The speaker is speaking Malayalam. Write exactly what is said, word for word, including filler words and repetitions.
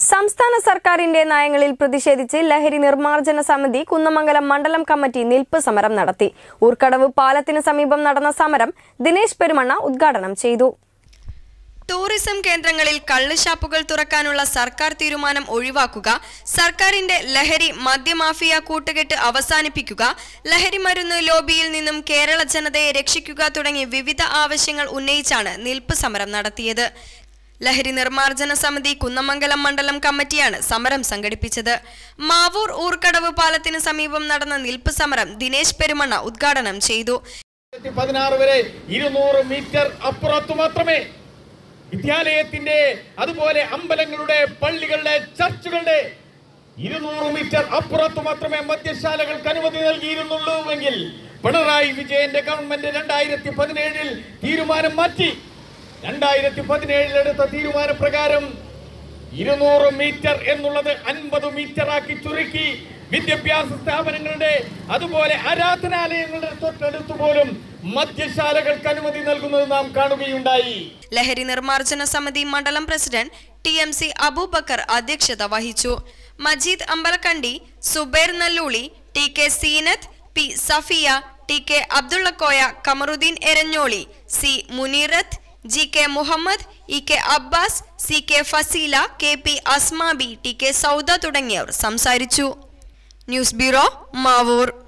സംസ്ഥാന സർക്കാരിന്റെ നയങ്ങളിൽ പ്രതിഷേധിച്ച് ലഹരി നിർമ്മാർജ്ജന സമിതി കുന്നമംഗലം മണ്ഡലം കമ്മിറ്റി നിൽപ്പ് സമരം നടത്തി. ഊർക്കടവ് പാലത്തിന് സമീപം നടന്ന സമരം ദിനേശ് പെരുമണ്ണ ഉദ്ഘാടനം ചെയ്തു. ടൂറിസം കേന്ദ്രങ്ങളിൽ കള്ളുഷാപ്പുകൾ തുറക്കാനുള്ള സർക്കാർ തീരുമാനം ഒഴിവാക്കുക, സർക്കാരിന്റെ ലഹരി മദ്യമാഫിയ കൂട്ടുകെട്ട് അവസാനിപ്പിക്കുക, ലഹരി മരുന്ന് ലോബിയിൽ നിന്നും കേരള ജനതയെ രക്ഷിക്കുക തുടങ്ങി വിവിധ ആവശ്യങ്ങൾ ഉന്നയിച്ചാണ് നിൽപ്പ് സമരം നടത്തിയത്. ലഹരി നിർമ്മാർജ്ജന സമിതി കുന്നമംഗലം മണ്ഡലം കമ്മിറ്റിയാണ് സമരം സംഘടിപ്പിച്ചത്. മാവൂർ ഊർക്കടവ് പാലത്തിന് സമീപം നടന്ന നിൽപ്പ് സമരം ദിനേശ് പെരുമണ്ണ ഉദ്ഘാടനം ചെയ്തു. പതിനാറ് വരെ ഇരുന്നൂറ് മീറ്റർ അപ്പുറത്ത് മാത്രമേ വിദ്യാലയത്തിന്റെ അതുപോലെ അമ്പലങ്ങളുടെ പള്ളികളുടെ ചർച്ചുകളുടെ ഇരുന്നൂറ് മീറ്റർ അപ്പുറത്ത് മാത്രമേ മദ്യശാലകൾക്ക് അനുമതി നൽകിയിരുന്നുള്ളൂവെങ്കിൽ പിണറായി വിജയന്റെ ഗവൺമെന്റ് രണ്ടായിരത്തി പതിനേഴിൽ തീരുമാനം മാറ്റി. രണ്ടായിരത്തി പതിനേഴിൽ എടുത്ത തീരുമാനപ്രകാരം ഇരുന്നൂറ് മീറ്റർ എന്നുള്ളത് അൻപത് മീറ്റർ ആക്കി ചുരുക്കി വിദ്യാഭ്യാസ സ്ഥാപനങ്ങളുടെ അതുപോലെ ആരാധനാലയങ്ങളുടെ തൊട്ടടുത്ത് പോലും മദ്യശാലകൾക്ക് അനുമതി നൽകുന്നത് നാം കാണുകയുണ്ടായി. ലഹരി നിർമ്മാർജ്ജന സമിതി മണ്ഡലം president T M C Aboobacker അധ്യക്ഷത വഹിച്ചു. Majeed Ambalakkandi, Zubair Nalluli, T K Seenath, P Safiya, T K Abdullakoya, Kamaruddin Eranjoli, C Muneerath, G K Muhammad, E K Abbas, C K Fazeela, K P Asmabi, T K Sauda തുടങ്ങിയവർ സംസാരിച്ചു. News bureau, Mavoor.